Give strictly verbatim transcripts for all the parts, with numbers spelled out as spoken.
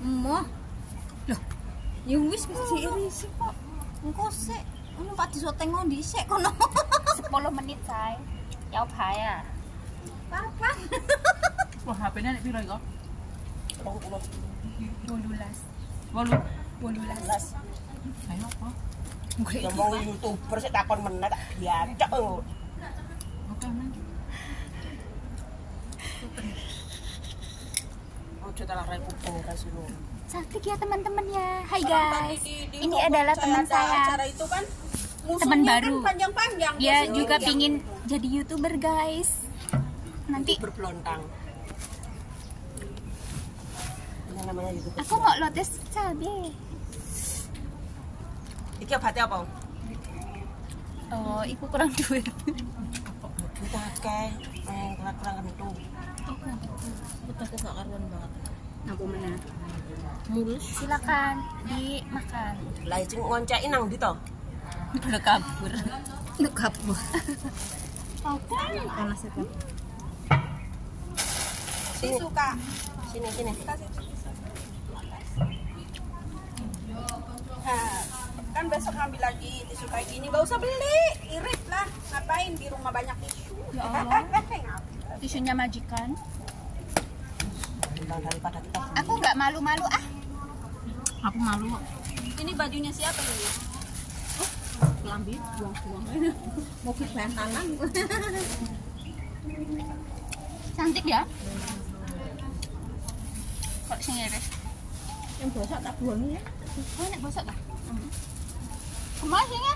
Emoh. Loh. Ya wis wis diirisi kok. Engko sik, ngono Pak disoteng ngondi sik kono. sepuluh menit say. Ya bahaya. Kapan? Wah, H P-nya nek piro iki kok? Bolulas. Wolu. Bolulas. Ayo apa? Ngomong YouTuber sik takon meneh tak diacak lho. Oke, men. Ojo talah rai kuping kasih lu. Cantik ya teman-teman ya. Hai guys. Ini adalah teman saya. Acara itu kan Teman baru. Kan panjang-panjang. Dia juga pingin jadi YouTuber guys. Nanti berpelontang. Ini namanya YouTuber. aku mau lotes cabe. Iki obatnya apa? Oh, iku kurang duit. Kita akeh, eh kurang-kurang kentu. Aku gak karuan banget. Apa meneh? Mulus. Silakan dimakan. Lah sing ngonceki nang ndi to? Udah kabur. Lu kabur. Oke. Panas itu. Sini suka. Sini sini. Kasih tisu. Nah, kan besok ngambil lagi tisu kayak gini, gak usah beli, irit lah. Ngapain di rumah banyak tisu? Ya Allah. Tisunya majikan. Daripada kita. Aku nggak malu-malu ah. Aku malu kok. Ini bajunya siapa ini? Lambi buang-buang. Mau ke tangan. Cantik ya. Kok sing iris? Yang bosok tak buang ya. Oh, nek bosok ta? Kemas ya?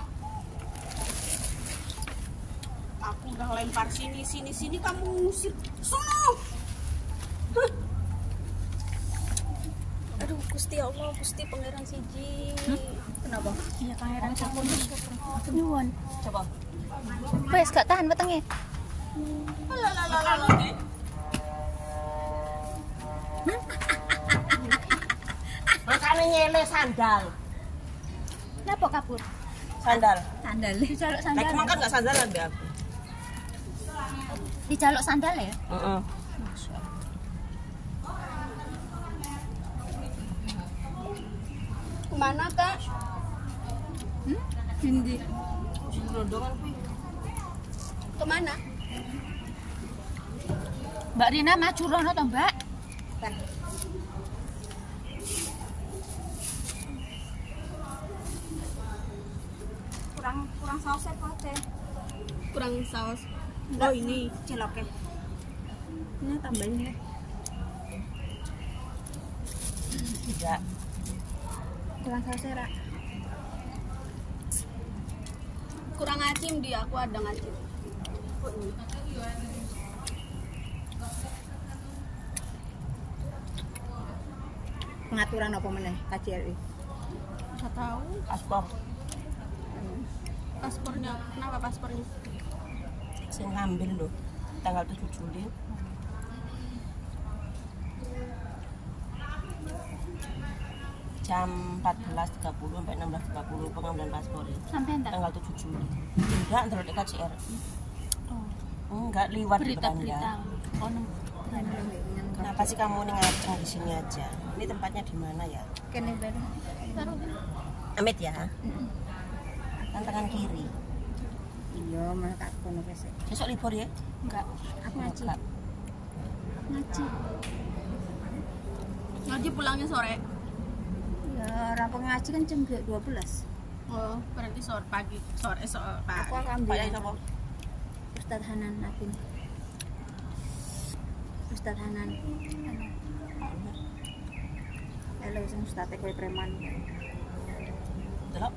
Aku udah lempar sini, sini, sini, kamu ngusir. Sono! Huh. Aduh, Gusti Allah, Gusti Pangeran Siji. Kenapa? Iya, pangeran sampun. Nyuwun. Coba. Wes gak tahan wetenge. Lalalala. Makane nyele sandal. Napa kabur? Sandal. Sandal. Dijaluk sandal. Lek makan enggak sandalan deh aku. Dijaluk sandal ya? Heeh. Kemana, Kak? Hmm? Hindi. Rondongan kuwi. Kemana? Mbak Rina maju rono to, Mbak? Kan. Kurang kurang sausnya kok, Teh. Kurang saus. Oh, ini ciloknya. Ini tambahin ya. Tidak. Kurang sausnya, Ra. Kurang acim dia, aku ada ngacim. Pengaturan apa meneh K J R I? Nggak tahu. Paspor. Paspornya, kenapa paspornya? Sing ngambil lho. Tanggal tujuh Juli. Jam empat belas tiga puluh sampai enam belas tiga puluh pengambilan paspor ya. Sampai entar. Tanggal tujuh Juli. Enggak, ndelok di K J R I. Oh, Enggak, liwat di berita-berita. Belanda. Oh, neng. Kenapa sih kamu nih ngaceng di sini aja? Ini tempatnya di mana ya? Kene baru. Baru. Amit ya? Kan tangan kiri. Iya, malah tak kono kesek. Besok libur ya? Enggak. Aku ngaji. Enggak. Ngaji. Ngaji pulangnya sore. Ya, rampung ngaji kan jam dua belas. Oh, berarti sore pagi, sore sore pagi. Aku akan Pak ambil yang sama? Ustadz Hanan Abin. Ustadz Hanan. Halo, sing Ustadz kowe preman. Delok.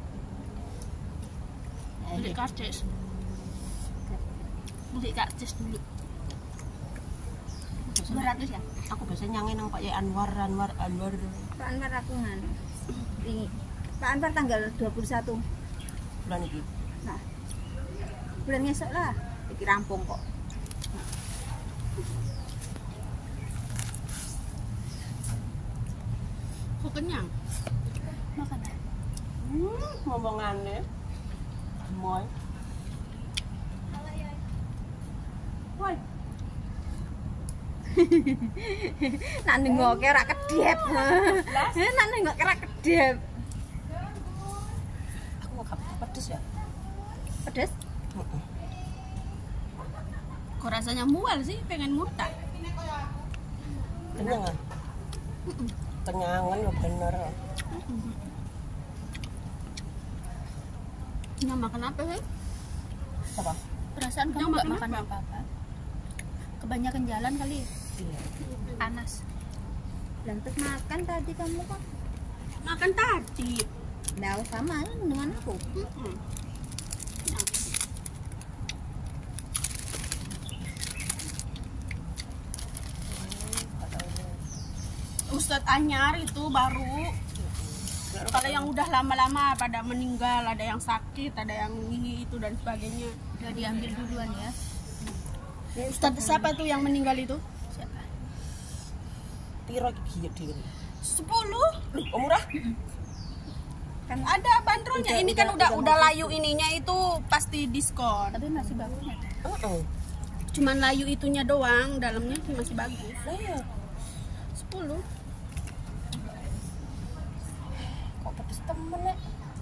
Beli karcis. Beli karcis dulu. dua ratus ya? Aku biasanya nyangin nang Pak Yai Anwar, Anwar, Anwar. Pak Anwar aku nganu. Ini Pak Anwar tanggal dua puluh satu. Bulan ini. Nah. Bulan ngesok lah. Iki rampung kok. Kok kenyang? Makan. Hmm, ngomongannya. Moy. Woi. Nak nengoke ora kedep. Nak nengoke ora kedep. Aku kok gak pedes ya. Pedes? Heeh. Kok rasanya mual sih, pengen muntah. Kenyang kan? Kenyangan lo bener. Nggak makan apa sih? Apa? Perasaan kamu Yang nggak makan makan apa? apa-apa. Kebanyakan jalan kali ya? Iya. Panas. Lantas makan tadi kamu kok. Makan tadi. Nah, sama dengan aku. Mm-mm. Ustadz Anyar itu baru. Kalau yang udah lama-lama pada meninggal, ada yang sakit, ada yang ini itu dan sebagainya. Udah diambil duluan ya. Ustadz siapa tuh yang meninggal itu? Siapa? Piro iki dhewe. sepuluh. Loh, kok murah? Kan ada bandrolnya. Ini kan udah udah layu ininya itu pasti diskon. Tapi masih bagus ya. Heeh. Cuman layu itunya doang, dalamnya sih masih bagus. Lah iya. sepuluh. Kok pedes temen nek.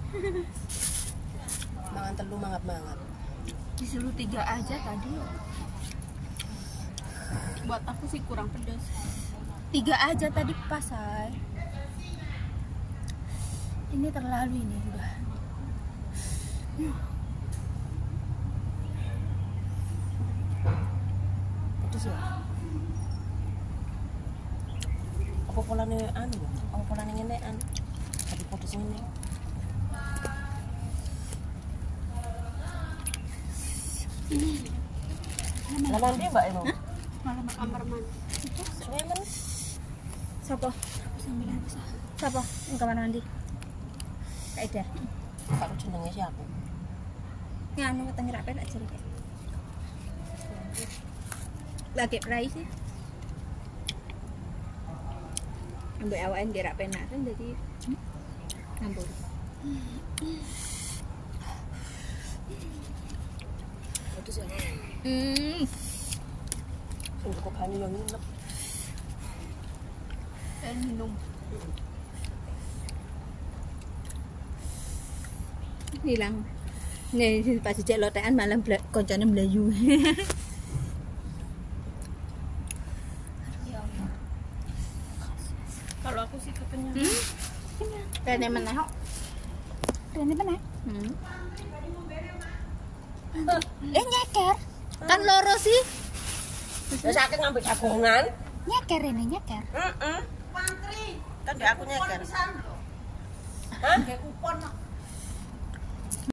Mangan telu mangat-mangat. Disuruh tiga aja tadi. Buat aku sih kurang pedas. Tiga aja tadi pas, Say. Ini terlalu ini sudah. Pedes ya. Apa polane anu ya? Apa polane ngenekan? Tapi pedes ngene. Lah mandi Mbak Eno. Malah kamar mandi. Suwe men. Sopo? Sopo? Ning kamar mandi. Kaidah. Karo jenenge siapa? Nganu keteng rapi tak jere. Lagi prai sih. Ambek awake ngerak penak kan jadi ngampur. Pedes ya. Hmm. Sing cukup banyu yang nginep. Dan minum. Hilang. Nih pas dijek lotekan malam koncone mlayu. Kalau aku sih kekenyangan. Hmm? Rene meneh kok. Rene meneh. Hmm. Eh nyeker. Kan loro sih. Ya saking ngambil jagongan. Nyeker Rene nyeker. Heeh. Kan dia aku nyeker. Hah? Kayak kupon.